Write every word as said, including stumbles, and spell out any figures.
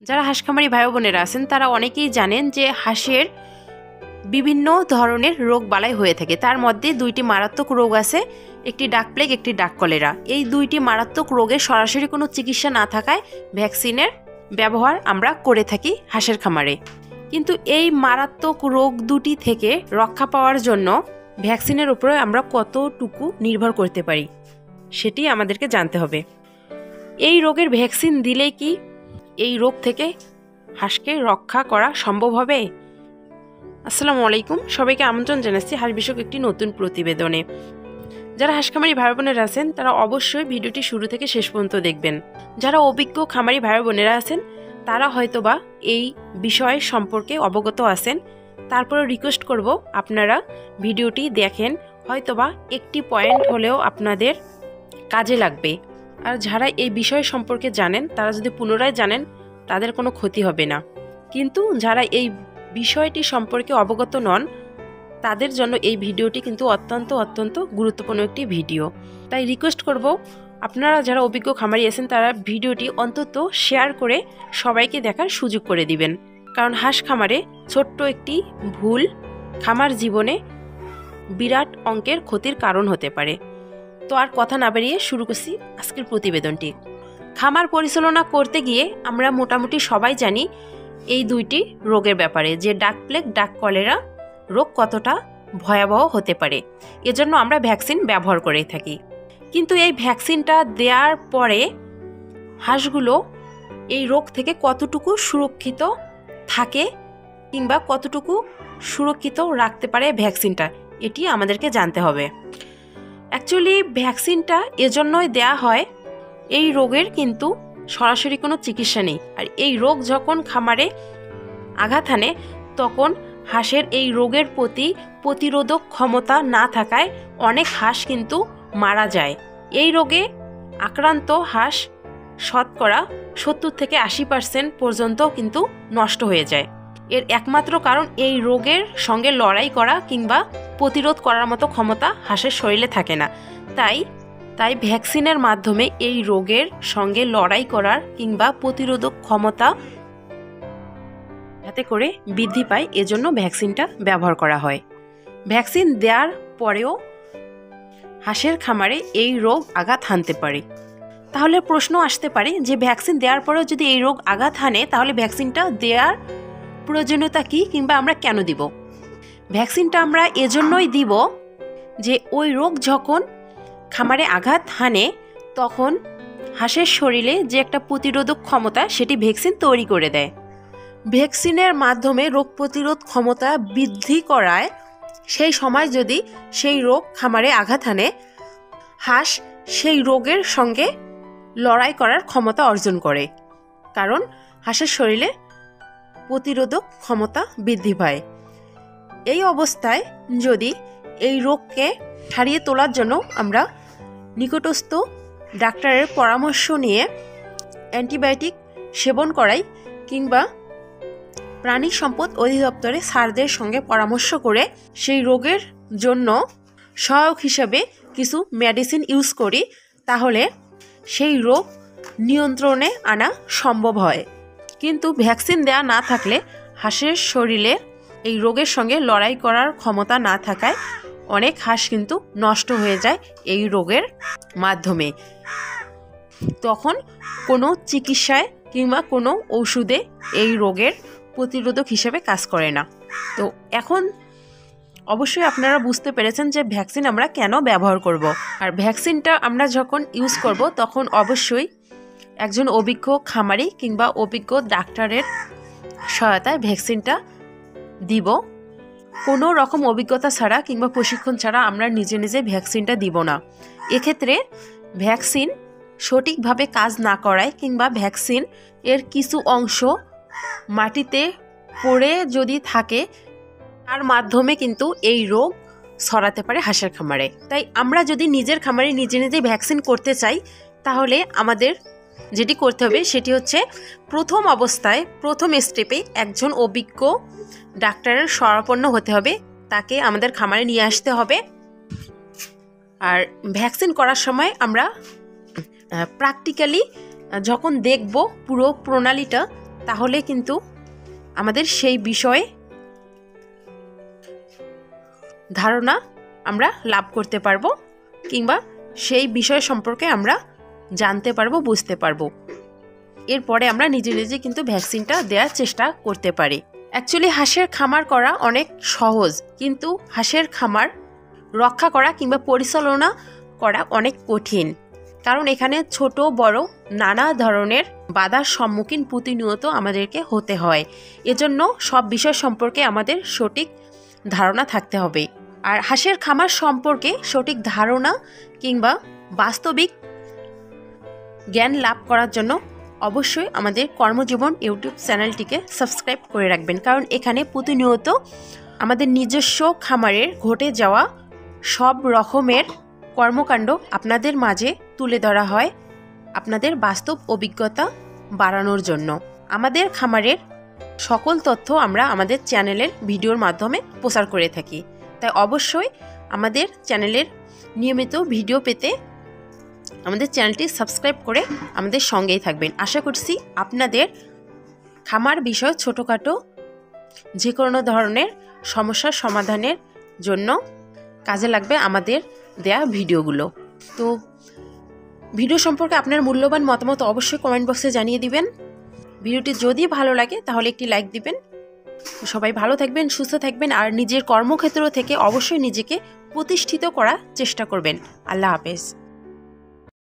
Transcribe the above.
যারা হাঁস খামারি ভাই বোনেরা আছেন তারা অনেকেই জানেন যে হাঁসের বিভিন্ন ধরনের রোগ বালাই হয়ে থাকে। তার মধ্যে দুইটি মারাত্মক রোগ আছে, একটি ডাক প্লেগ, একটি ডাক কলেরা। এই দুইটি মারাত্মক রোগের সরাসরি কোনো চিকিৎসা না থাকায় ভ্যাকসিনের ব্যবহার আমরা করে থাকি হাঁসের খামারে। কিন্তু এই মারাত্মক রোগ দুটি থেকে রক্ষা পাওয়ার জন্য ভ্যাকসিনের উপরে আমরা কতটুকু নির্ভর করতে পারি সেটি আমাদেরকে জানতে হবে। এই রোগের ভ্যাকসিন দিলে কি এই রোগ থেকে হাঁসকে রক্ষা করা সম্ভব হবে? আসসালামু আলাইকুম, সবাইকে আমন্ত্রণ জানাচ্ছি হাঁস বিষয়ক একটি নতুন প্রতিবেদনে। যারা হাঁস খামারি ভাই বোনেরা আছেন তারা অবশ্যই ভিডিওটি শুরু থেকে শেষ পর্যন্ত দেখবেন। যারা অভিজ্ঞ খামারি ভাই বোনেরা আছেন তারা হয়তোবা এই বিষয় সম্পর্কে অবগত আছেন, তারপরে রিকোয়েস্ট করব আপনারা ভিডিওটি দেখেন, হয়তোবা একটি পয়েন্ট হলেও আপনাদের কাজে লাগবে। আর যারা এই বিষয় সম্পর্কে জানেন তারা যদি পুনরায় জানেন তাদের কোনো ক্ষতি হবে না, কিন্তু যারা এই বিষয়টি সম্পর্কে অবগত নন তাদের জন্য এই ভিডিওটি কিন্তু অত্যন্ত অত্যন্ত গুরুত্বপূর্ণ একটি ভিডিও। তাই রিকোয়েস্ট করব আপনারা যারা অভিজ্ঞ খামারি আছেন তারা ভিডিওটি অন্তত শেয়ার করে সবাইকে দেখার সুযোগ করে দিবেন, কারণ হাঁস খামারে ছোট্ট একটি ভুল খামার জীবনে বিরাট অঙ্কের ক্ষতির কারণ হতে পারে। তো আর কথা না বাড়িয়ে শুরু করছি আজকের প্রতিবেদনটি। খামার পরিচালনা করতে গিয়ে আমরা মোটামুটি সবাই জানি এই দুইটি রোগের ব্যাপারে, যে ডাক প্লেগ, ডাক কলেরা রোগ কতটা ভয়াবহ হতে পারে। এজন্য আমরা ভ্যাকসিন ব্যবহার করে থাকি। কিন্তু এই ভ্যাকসিনটা দেওয়ার পরে হাঁসগুলো এই রোগ থেকে কতটুকু সুরক্ষিত থাকে কিংবা কতটুকু সুরক্ষিত রাখতে পারে ভ্যাকসিনটা, এটি আমাদেরকে জানতে হবে। অ্যাকচুয়ালি ভ্যাকসিনটা এজন্যই দেয়া হয়, এই রোগের কিন্তু সরাসরি কোনো চিকিৎসা নেই। আর এই রোগ যখন খামারে আঘাত হানে তখন হাঁসের এই রোগের প্রতি প্রতিরোধক ক্ষমতা না থাকায় অনেক হাঁস কিন্তু মারা যায়। এই রোগে আক্রান্ত হাঁস শতকরা সত্তর থেকে আশি পার্সেন্ট পর্যন্ত কিন্তু নষ্ট হয়ে যায়। এর একমাত্র কারণ এই রোগের সঙ্গে লড়াই করা কিংবা প্রতিরোধ করার মতো ক্ষমতা হাঁসের শরীরে থাকে না। তাই তাই ভ্যাকসিনের মাধ্যমে এই রোগের সঙ্গে লড়াই করার কিংবা প্রতিরোধক ক্ষমতা যাতে করে বৃদ্ধি পায়, এজন্য ভ্যাকসিনটা ব্যবহার করা হয়। ভ্যাকসিন দেওয়ার পরেও হাঁসের খামারে এই রোগ আঘাত হানতে পারে। তাহলে প্রশ্ন আসতে পারে যে ভ্যাকসিন দেওয়ার পরেও যদি এই রোগ আঘাত হানে তাহলে ভ্যাকসিনটা দেওয়ার প্রয়োজনীয়তা কী কিংবা আমরা কেন দিব? ভ্যাকসিনটা আমরা এজন্যই দিব যে ওই রোগ যখন খামারে আঘাত হানে তখন হাঁসের শরীরে যে একটা প্রতিরোধক ক্ষমতা সেটি ভ্যাকসিন তৈরি করে দেয়। ভ্যাকসিনের মাধ্যমে রোগ প্রতিরোধ ক্ষমতা বৃদ্ধি করায় সেই সময় যদি সেই রোগ খামারে আঘাত হানে হাঁস সেই রোগের সঙ্গে লড়াই করার ক্ষমতা অর্জন করে, কারণ হাঁসের শরীরে প্রতিরোধক ক্ষমতা বৃদ্ধি পায়। এই অবস্থায় যদি এই রোগকে সারিয়ে তোলার জন্য আমরা নিকটস্থ ডাক্তারের পরামর্শ নিয়ে অ্যান্টিবায়োটিক সেবন করাই কিংবা প্রাণী সম্পদ অধিদপ্তরে স্যারদের সঙ্গে পরামর্শ করে সেই রোগের জন্য সহায়ক হিসাবে কিছু মেডিসিন ইউজ করি, তাহলে সেই রোগ নিয়ন্ত্রণে আনা সম্ভব হয়। কিন্তু ভ্যাকসিন দেওয়া না থাকলে হাঁসের শরীরে এই রোগের সঙ্গে লড়াই করার ক্ষমতা না থাকায় অনেক হাঁস কিন্তু নষ্ট হয়ে যায় এই রোগের মাধ্যমে। তখন কোনো চিকিৎসায় কিংবা কোনো ওষুধে এই রোগের প্রতিরোধক হিসেবে কাজ করে না। তো এখন অবশ্যই আপনারা বুঝতে পেরেছেন যে ভ্যাকসিন আমরা কেন ব্যবহার করব। আর ভ্যাকসিনটা আমরা যখন ইউজ করব তখন অবশ্যই একজন অভিজ্ঞ খামারি কিংবা অভিজ্ঞ ডাক্তারের সহায়তায় ভ্যাকসিনটা দিব। কোনো রকম অভিজ্ঞতা ছাড়া কিংবা প্রশিক্ষণ ছাড়া আমরা নিজে নিজে ভ্যাকসিনটা দিব না। এক্ষেত্রে ভ্যাকসিন সঠিকভাবে কাজ না করায় কিংবা ভ্যাকসিন এর কিছু অংশ মাটিতে পড়ে যদি থাকে তার মাধ্যমে কিন্তু এই রোগ ছড়াতে পারে হাঁসের খামারে। তাই আমরা যদি নিজের খামারে নিজে নিজে ভ্যাকসিন করতে চাই তাহলে আমাদের যেটি করতে হবে সেটি হচ্ছে প্রথম অবস্থায় প্রথম স্টেপে একজন অভিজ্ঞ ডাক্তারের শরণাপন্ন হতে হবে, তাকে আমাদের খামারে নিয়ে আসতে হবে। আর ভ্যাকসিন করার সময় আমরা প্র্যাকটিক্যালি যখন দেখব পুরো প্রণালীটা তাহলে কিন্তু আমাদের সেই বিষয়ে ধারণা আমরা লাভ করতে পারবো, কিংবা সেই বিষয় সম্পর্কে আমরা জানতে পারবো, বুঝতে পারবো। এরপরে আমরা নিজে নিজে কিন্তু ভ্যাকসিনটা দেওয়ার চেষ্টা করতে পারি। অ্যাকচুয়ালি হাঁসের খামার করা অনেক সহজ, কিন্তু হাঁসের খামার রক্ষা করা কিংবা পরিচালনা করা অনেক কঠিন। কারণ এখানে ছোট বড় নানা ধরনের বাধার সম্মুখীন প্রতিনিয়ত আমাদেরকে হতে হয়। এজন্য সব বিষয় সম্পর্কে আমাদের সঠিক ধারণা থাকতে হবে। আর হাঁসের খামার সম্পর্কে সঠিক ধারণা কিংবা বাস্তবিক জ্ঞান লাভ করার জন্য অবশ্যই আমাদের কর্মজীবন ইউটিউব চ্যানেলটিকে সাবস্ক্রাইব করে রাখবেন। কারণ এখানে প্রতিনিয়ত আমাদের নিজস্ব খামারের ঘটে যাওয়া সব রকমের কর্মকাণ্ড আপনাদের মাঝে তুলে ধরা হয়, আপনাদের বাস্তব অভিজ্ঞতা বাড়ানোর জন্য। আমাদের খামারের সকল তথ্য আমরা আমাদের চ্যানেলের ভিডিওর মাধ্যমে প্রচার করে থাকি। তাই অবশ্যই আমাদের চ্যানেলের নিয়মিত ভিডিও পেতে আমাদের চ্যানেলটি সাবস্ক্রাইব করে আমাদের সঙ্গেই থাকবেন। আশা করছি আপনাদের খামার বিষয় ছোটোখাটো যে কোনো ধরনের সমস্যার সমাধানের জন্য কাজে লাগবে আমাদের দেয়া ভিডিওগুলো। তো ভিডিও সম্পর্কে আপনার মূল্যবান মতামত অবশ্যই কমেন্ট বক্সে জানিয়ে দিবেন। ভিডিওটি যদি ভালো লাগে তাহলে একটি লাইক দিবেন। সবাই ভালো থাকবেন, সুস্থ থাকবেন, আর নিজের কর্মক্ষেত্র থেকে অবশ্যই নিজেকে প্রতিষ্ঠিত করার চেষ্টা করবেন। আল্লাহ হাফেজ।